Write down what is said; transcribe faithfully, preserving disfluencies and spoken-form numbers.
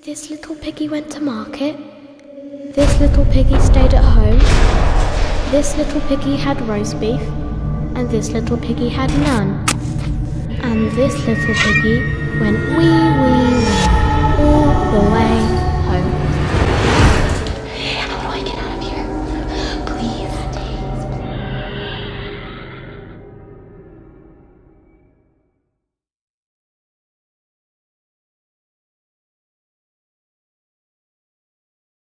This little piggy went to market. This little piggy stayed at home. This little piggy had roast beef. And this little piggy had none. And this little piggy went wee wee wee.